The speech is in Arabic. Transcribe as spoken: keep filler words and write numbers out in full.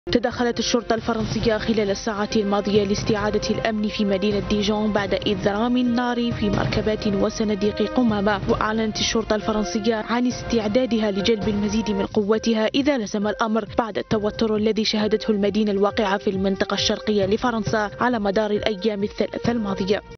تدخلت الشرطة الفرنسية خلال الساعات الماضية لاستعادة الأمن في مدينة ديجون بعد إذرام النار في مركبات وصناديق قمامة. وأعلنت الشرطة الفرنسية عن استعدادها لجلب المزيد من قوتها إذا لزم الأمر بعد التوتر الذي شهدته المدينة الواقعة في المنطقة الشرقية لفرنسا على مدار الأيام الثلاثة الماضية.